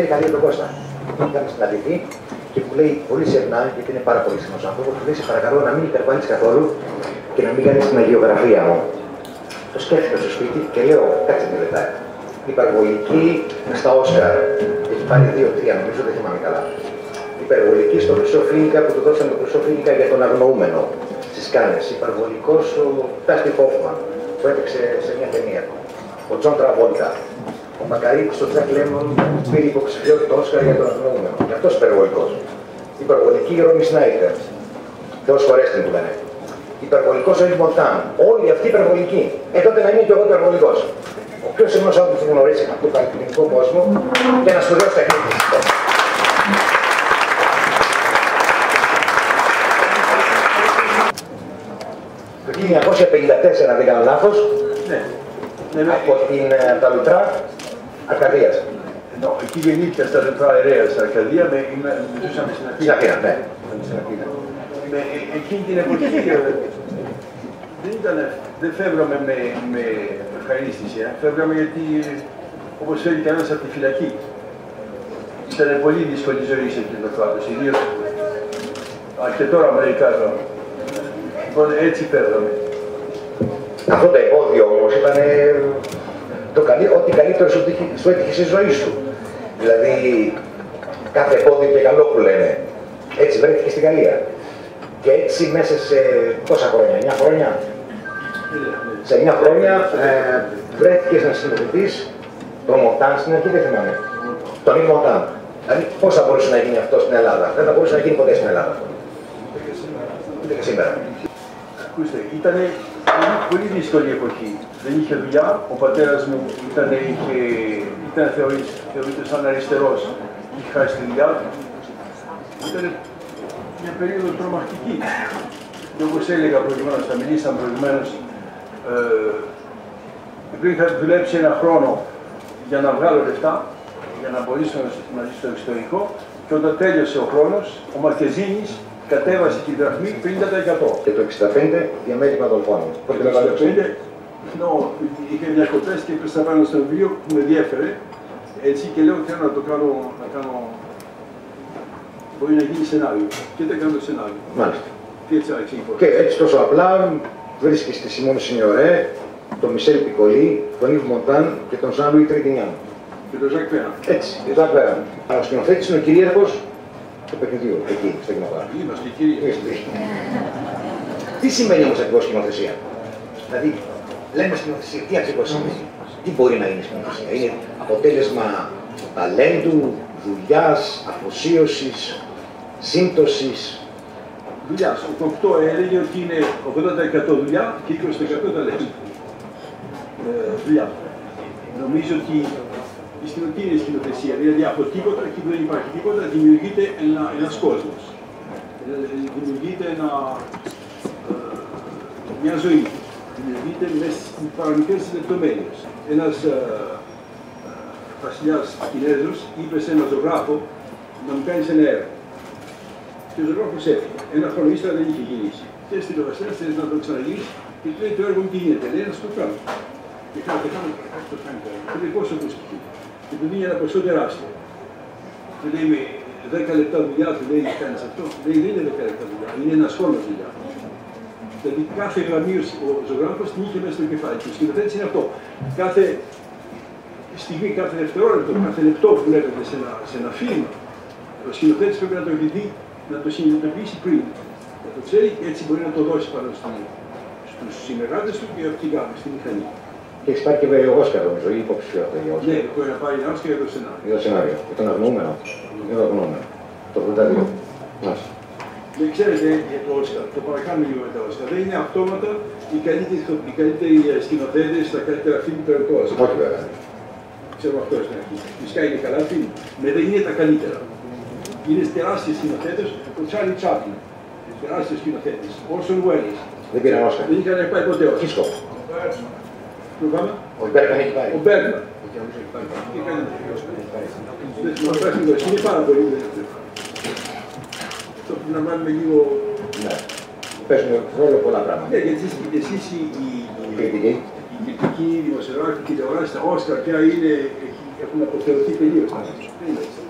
ξέρει καλύτερα τον Κώστα. Είχαμε συναντηθεί και μου λέει πολύ συχνά, γιατί είναι πάρα πολύ συχνός άνθρωπος, μου λέει: σε παρακαλώ να μην υπερβάλλεις καθόλου και να μην κάνεις την αγιογραφία μου. Το σκέφτηκα στο σπίτι και λέω: κάτσε μια λεπτά. Υπερβολική στα Όσκαρ. Έχει πάρει 2-3, νομίζω, δεν θυμάμαι καλά. Υπερβολική στο Χρυσό Φίνικα που του δώσαμε το Χρυσό Φίνικα για τον αγνοούμενο στις Κάνες. Υπερβολικός ο Ντάστι Χόφμαν που έπαιξε σε μια ταινία. Ο Τζον Τραβόλτα. Ο Μακαρίτης, ο Τζακ Λέμον πήρε υποψηφιότητα το Όσκαρ για τον αγνοούμενο. Και αυτός υπερβολικός. Υπερβολική η Ρόμι Σνάιτερ. Θεός χωρέστε που λένε. Υπερβολικός ο Έντ Μοντάν. Όλοι αυτοί υπερβολικοί. Τότε να είμαι και εγώ υπερβολικός. Ο πιο σημαντικός άνθρωπος που γνωρίζει από τον καλλιτεχνικό κόσμο και ένα σπουδαίος τεχνίτης. Το 1954, αν δεν κάνω λάθος, από την Ταλουτρά Αρκαδίας. Εκεί γεννήθηκα στα Ταλουτρά Ερέας Αρκαδία, ζούσαμε στην Αθήνα. Στην Αθήνα, ναι. Εκείνη την εποχή δεν φεύγαμε με ευχαρίστηση, φεύγαμε γιατί, όπως φεύγει κανένας από τη φυλακή. Ήταν πολύ δύσκολη η ζωή σε εκείνο το κράτος, ιδίως και τώρα μερικά τώρα. Λοιπόν, έτσι φεύγαμε. Αυτό το εμπόδιο όμως ήταν ό,τι καλύτερο σου έτυχε στη ζωή σου. Δηλαδή, κάθε εμπόδιο και καλό που λένε. Έτσι βρέθηκε στη Γαλλία. Και έτσι μέσα σε πόσα χρόνια, 9 χρόνια. Σε 9 χρόνια βρέθηκες να συνοδευτείς τον Μοντάν στην αρχή, δεν θυμάμαι. Τον Ιν Μοντάν. Δηλαδή, πώς θα μπορούσε να γίνει αυτό στην Ελλάδα. Δεν θα μπορούσε να γίνει ποτέ στην Ελλάδα. Ούτε και σήμερα. Ακούστε, ήταν πολύ δύσκολη εποχή. Δεν είχε δουλειά. Ο πατέρας μου ήταν θεωρείται σαν αριστερός. Είχε χάσει τη δουλειά του. Ήταν μια περίοδο τρομακτική. Και όπως έλεγα προηγουμένως, θα μιλήσαμε προηγουμένως, επειδή είχα δουλέψει ένα χρόνο για να βγάλω λεφτά, για να μπορέσω να ζήσω στο εξωτερικό, και όταν τέλειωσε ο χρόνος, ο Μαρκεζίνης κατέβασε τη δραχμή 50%. Και το 65 διαμέτρημα δολφώνων. Το 65 είχε διακοπές και έπεσα πάνω στο βιβλίο που με ενδιέφερε. Έτσι και λέω θέλω να το κάνω, μπορεί να γίνει σενάριο. Και δεν κάνω το σενάριο. Μάλιστα. Και έτσι άρχισε η υπόθεση. Και έτσι τόσο απλά βρίσκεις τη Σιμών Σινιορέ, τον Μισελ Πικολί, τον Ιβ Μοντάν και τον Ζαν Λουί Τρεντινιάν. Και τον Ζακ Πέραν. Έτσι, τον Ζακ Πέραν. Ο σκηνοθέτης είναι ο κυρίαρχος του παιχνιδιού, εκεί, στο κοινοβάρο. Είμαστε κυρίαρχοι. Τι σημαίνει όμως ακριβώς σκηνοθεσία? Δηλαδή, λέμε σκηνοθεσία, τι ακριβώς σημαίνει? Τι μπορεί να είναι σκηνοθεσία? Είναι αποτέλεσμα ταλέντου, δουλειάς, αφοσίωσης, σύμπτωσης. Δουλειάς. Ο Κοκτό έλεγε ότι είναι 80% δουλειά και 20% ταλέντο. Δουλειά. Νομίζω ότι η σκηνοθεσία, δηλαδή από τίποτα, εκεί που δεν υπάρχει τίποτα, δημιουργείται ένας κόσμος. Δημιουργείται μια ζωή. Δημιουργείται μέσα στις παραμικρές λεπτομέρειες. Ένας βασιλιάς Κινέζος είπε σε έναν ζωγράφο να μου κάνεις ένα έργο. Και ο ζωγράφος έφυγε. Ένα χρόνο ύστερα δεν είχε γυρίσει. Και έστειλε ο βασιλιάς, θέλεις να το ξαναγυρίσει, και του λέει το έργο μου τι γίνεται. Λέει να σου το κάνω. Και κάτι κάνω, κάτι το κάνει. Και λέει πόσο κοστίζει. Και του δίνει ένα ποσό τεράστιο. Του λέει με 10 λεπτά δουλειά, του λέει κάνεις αυτό. Λέει δεν είναι 10 λεπτά δουλειά, είναι ένας χρόνος δουλειά. Δηλαδή κάθε γραμμή ο ζωγράφος την είχε μέσα στο κεφάλι. Και ο σκηνοθέτης είναι αυτό. Κάθε στιγμή, κάθε δευτερόλεπτο, κάθε λεπτό που βλέπετε σε ένα φιλμ, ο σκηνοθέτης πρέπει να το δει, να το συνειδητοποιήσει πριν. Να το ξέρει και έτσι μπορεί να το δώσει πάνω στους συνεργάτες του και από την κάμερα, στη μηχανή. Και έχεις πάρει και Όσκαρ, νομίζω, ή υποψηφιότητα για Όσκαρ. Ναι, μπορεί να πάρει ένα Όσκαρ για το σενάριο. Για το σενάριο. Για τον αγνοούμενο. Για τον αγνοούμενο. Το 82. Μάλιστα. Δεν ξέρετε για το Όσκαρ, το παρακάνουμε λίγο με τα Όσκαρ. Δεν είναι αυτόματα οι καλύτεροι σκηνοθέτες στα καλύτερα φιλμ του το Όσκαρ. Όχι βέβαια. Ξέρω αυτό στην αρχή. Φυσικά είναι καλά φιλμ. Με δεν είναι τα καλύτερα. Είναι τεράστιοι σκηνοθέτες, ο Τσάρλι Τσάπλιν. Τεράστιος σκηνοθέτης. Όρσον Βέλες. Δεν πήραν Όσκαρ. Δεν είχαν πάει ποτέ Όσκαρ. Χίσκο. Πού πάμε? Ο Μπέργκμαν έχει πάει. Ο Μπέργκμαν. Είναι πάρα πολύ. Αυτό που να βάλουμε λίγο. Ναι. Παίζουν ρόλο πολλά πράγματα. Ναι, γιατί εσείς οι κριτικοί, οι δημοσιογράφοι, οι τηλεοράσεις, τα Όσκαρ πια έχουν αποθεωθεί τελείως.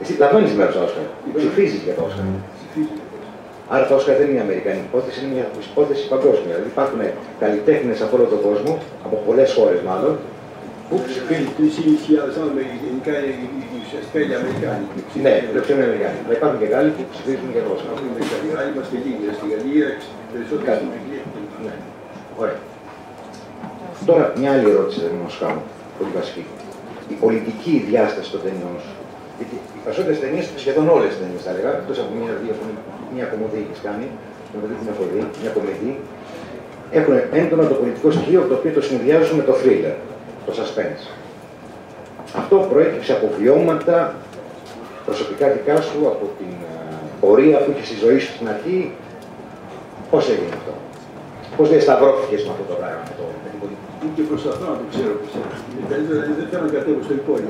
Εσύ λαμβάνεις μέρος στο Όσκαρ. Ψηφίζεις για το Όσκαρ. Άρα το Όσκαρ δεν είναι μια αμερικανική υπόθεση, είναι μια υπόθεση παγκόσμια. Δηλαδή υπάρχουν καλλιτέχνες από όλο τον κόσμο, από πολλές χώρες μάλλον, που ψηφίζουν. 3.500 άτομα γενικά είναι ουσιαστικά οι Αμερικάνοι. Ναι, πλέον είναι Αμερικάνοι. Αλλά υπάρχουν και Γάλλοι που ψηφίζουν για το Όσκαρ. Άλλοι είμαστε λίγοι. Στη Γαλλία περισσότεροι στην Αγγλία. Ωραία. Τώρα μια άλλη ερώτηση δεν μας κάνω, πολύ βασική. Η πολιτική διάσταση των ταινιών σου. Γιατί οι περισσότερες ταινίες, σχεδόν όλες τις ταινίες θα έλεγα, εκτός από μια κομμωδία έχεις κάνει, την έχω δει, μια κομμωδία, έχουν έντονα το πολιτικό στοιχείο το οποίο το συνδυάζουν με το thriller, το suspense. Αυτό προέκυψε από βιώματα προσωπικά δικά σου, από την πορεία που είχες στη ζωή σου στην αρχή. Πώς έγινε αυτό? Πώς διασταυρώθηκες με αυτό το πράγμα, με την πολιτική? Και προσπαθώ να το ξέρω πώς είναι. Καλύτερα δεν θέλω να κατέβω στο υπόγειο.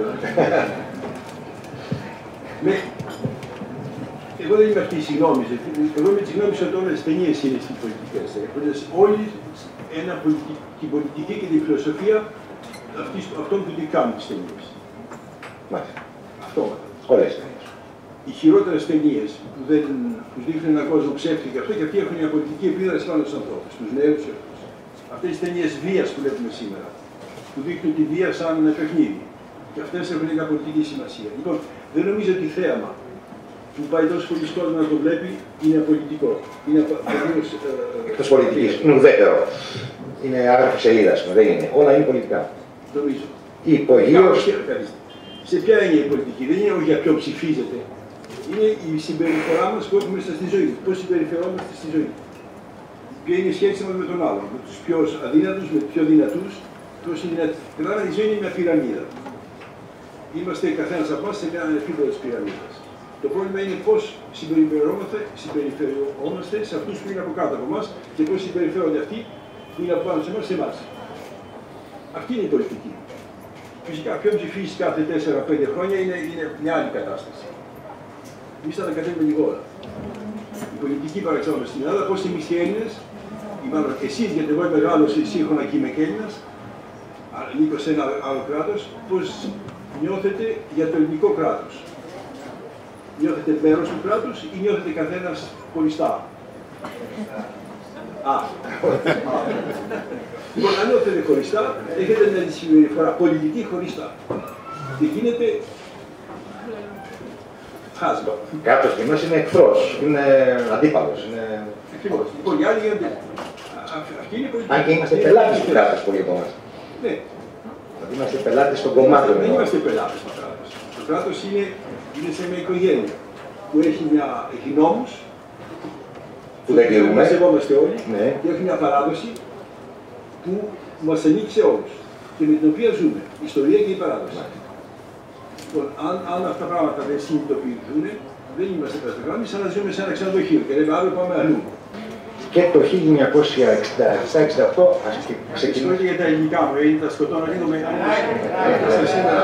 Εγώ δεν είμαι αυτή η συγγνώμη. Εγώ είμαι τη γνώμη ότι όλες τις ταινίες είναι στις πολιτικές. Έχοντας όλοι την πολιτική και την φιλοσοφία αυτών που την κάνουν τις ταινίες. Μάλιστα. Αυτόματα. Όλες τις ταινίες. Οι χειρότερες ταινίες που δείχνουν έναν κόσμο ψεύτικο αυτό, γιατί έχουν μια πολιτική επίδραση πάνω στους ανθρώπους, στους νέους. Αυτές τις ταινίες βίας που βλέπουμε σήμερα, που δείχνουν τη βία σαν παιχνίδι. Και αυτές έχουν μια πολιτική σημασία. Λοιπόν, δεν νομίζω ότι θέαμα που πάει τόσο πολλοί κόσμος να το βλέπει είναι πολιτικό. Είναι τελείως. Εκτός πολιτικής. Είναι ουδέτερο. Είναι άγραφη σελίδα, δεν είναι. Όλα είναι πολιτικά. Νομίζω. Η υπογείωση. Σε ποια είναι η πολιτική? Δεν είναι για ποιο ψηφίζεται. Είναι η συμπεριφορά μας που έχουμε μέσα στη ζωή. Πώς συμπεριφερόμαστε στη ζωή. Ποια είναι η σχέση μας με τον άλλον. Με τους πιο αδύνατους, με τους πιο δυνατούς. Πώς είναι δυνατοί. Δηλαδή η ζωή είναι μια πυραμίδα. Είμαστε καθένας από εμάς σε μια επίπεδο της πυραμίδας. Το πρόβλημα είναι πώς συμπεριφερόμαστε σε αυτούς που είναι από κάτω από εμάς και πώς συμπεριφέρονται αυτοί που είναι από πάνω σε εμάς, σε εμάς. Αυτή είναι η πολιτική. Φυσικά, ποιον ψηφίσει κάθε 4-5 χρόνια είναι μια άλλη κατάσταση. Εμείς θα τα κατέβουμε λιγότερα. Η πολιτική παραξενόμαστε στην Ελλάδα, πώς εμείς οι Έλληνες, ή μάλλον εσείς, γιατί εγώ είμαι Γάλλος, σύγχρονα και είμαι και Έλληνας, ανήκω σε ένα άλλο κράτος, πώς νιώθετε για το ελληνικό κράτος. Νιώθετε μέρος του κράτους ή νιώθετε καθένας χωριστά? Λοιπόν, αν νιώθετε χωριστά, έχετε μια συμπεριφορά πολιτική χωριστά. Και γίνεται χάσμα. Κάποιος κοινός είναι εχθρός, είναι αντίπαλος. Ακριβώς. Λοιπόν, οι άλλοι γίνονται. Αυτή είναι πολιτική. Αν και είμαστε πελάτες του κράτους πολλοί από εμάς. Ναι. Δηλαδή είμαστε πελάτες των κομμάτων. Δεν είμαστε πελάτες του κράτους. Το κράτος είναι σε μια οικογένεια που έχει νόμους που δεν τηρούμε. Σεβόμαστε όλοι, ναι. Και έχει μια παράδοση που μας ανήκει σε όλους και με την οποία ζούμε. Η ιστορία και η παράδοση. Λοιπόν, αν αυτά τα πράγματα δεν συνειδητοποιηθούν, δεν είμαστε πεσταγράμμοι, σαν να ζούμε σε ένα ξενοδοχείο και λέμε αύριο πάμε αλλού. Και το 1967-68 ξεκινούσε για τα ελληνικά μου, γιατί τα σκοτώνω λίγο με σήμερα.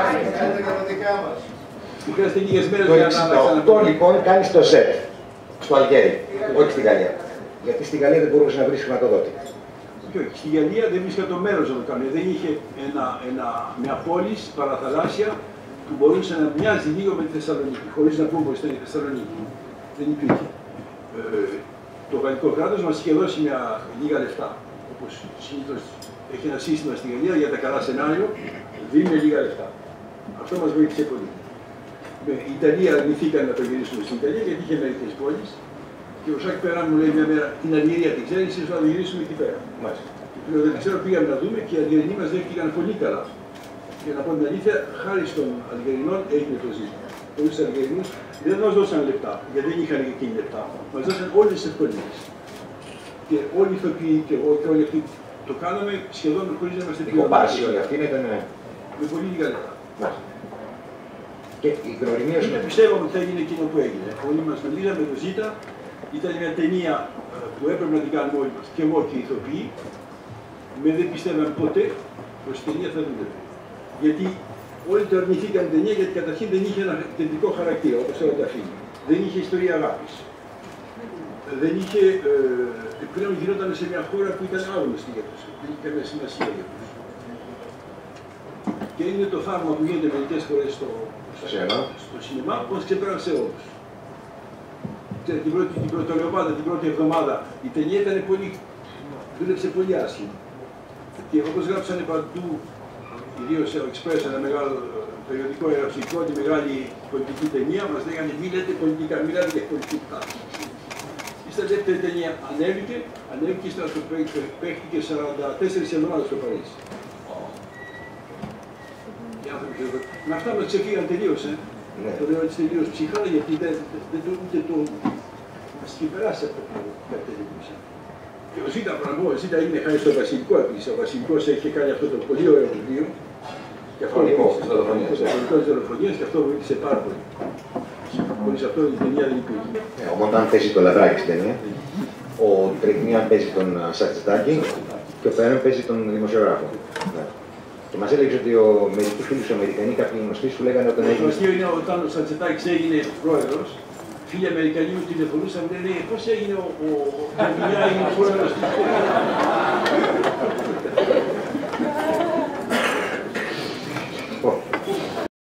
Μου χρειάζεται λίγες μέρες για να ξαναπώ. Το 68 λοιπόν κάνεις το ΣΕΤ στο Αλγέρι, όχι στη Γαλλία. Γιατί στη Γαλλία δεν μπορούσε να βρει χρηματοδότη. Στη Γαλλία δεν βρίσκεται το μέρος να το κάνει. Δεν είχε μια πόλη παραθαλάσσια που μπορούσε να μοιάζει λίγο με τη Θεσσαλονίκη, χωρίς να πούμε πως ήταν η Θεσσαλονίκη. Δεν υπήρχε. Το γαλλικό κράτος μας είχε δώσει λίγα λεφτά. Όπως συνήθως έχει ένα σύστημα στη Γαλλία για τα καλά σενάριο, δίνει λίγα λεφτά. Αυτό μας βοήθησε πολύ. Η Ιταλία αρνηθήκαν να το γυρίσουμε στην Ιταλία γιατί είχε μερικές πόλεις. Και ο Σάκη Περάν μου λέει μια μέρα: την Αλγερία την ξέρει, ίσως να το γυρίσουμε εκεί πέρα. Μάλιστα. Λέω: δεν ξέρω, πήγαμε να δούμε και οι Αλγερινοί μας δέχτηκαν πολύ καλά. Για να πω την αλήθεια, χάρη των Αλγερινών έγινε το ζήτημα. Χωρίς τους Αλγερινούς δεν μας δώσαν λεπτά, γιατί δεν είχαν εκείνοι λεπτά. Μας δώσαν όλες τις ευκολίες. Και όλοι οι ηθοποιοί και όλοι αυτοί το κάναμε σχεδόν χωρίς να είμαστε πληρωμένοι. Όλοι αυτοί ήταν. Με πολύ λίγα λεπτά. Και η γνωριμία σου. Πιστεύω ότι θα έγινε εκείνο που έγινε. Όλοι μας μιλήσαμε το ζήτα. Ήταν μια ταινία που έπρεπε να την κάνουμε όλοι μας. Και εγώ και οι ηθοποιοί. Δεν πιστεύαμε ποτέ πως η ταινία θα δούλευε. Γιατί όλοι το αρνηθήκαν την ταινία γιατί καταρχήν δεν είχε ένα κεντρικό χαρακτήρα όπως όλα τα φίλια. Δεν είχε ιστορία αγάπης. Δεν είχε. Πλέον γινόταν σε μια χώρα που ήταν άγνωστη για τους. Δεν είχε καμία σημασία για τους. Και είναι το θαύμα που γίνεται μερικές φορές στο σινεμά, πως ξεπέρασε όλους. Την πρωτολεοπάδα, την πρώτη εβδομάδα, η ταινία ήταν δούλεψε πολύ άσχημα. Και όπως γράψανε παντού, ιδίως ο Express, ένα μεγάλο περιοδικό εγραψικό, τη μεγάλη πολιτική ταινία, μας λέγανε μη λέτε πολιτικά, μιλάτε για πολιτικά. Στα δεύτερη ταινία ανέβηκε, ύστερα στο παίχτηκε 44 εβδομάδες στο Παρίσι. Οι άνθρωποι με αυτά μας ξεφύγαν τελείως, το λέω έτσι τελείως ψυχά, γιατί ούτε το μας είχε περάσει αυτό που κατέληξε. Και ο Ζήτα είναι χάρη στο Βασιλικό επίσης. Ο Βασιλικός έχει κάνει αυτό το πολύ ωραίο βιβλίο. Και αυτό είναι δολοφονίας και αυτό βοήθησε πάρα πολύ. Χωρίς αυτό η ταινία δεν υπήρχε. Οπότε αν παίζει το Λαδράκι στην ταινία, ο Τρικνίαν παίζει τον Σατσετάκη και ο Φέρεν παίζει τον δημοσιογράφο. Και μας έλεγε ότι μερικοί φίλοι σου Αμερικανοί, κάποιοι γνωστοί σου λέγανε όταν έγινε. Το αστείο είναι όταν ο Σατσετάκης έγινε πρόεδρος, φίλοι Αμερικανοί μου τηλεφωνούσαν και λένε πώς έγινε ο Καβιλιά είναι πρόεδρος της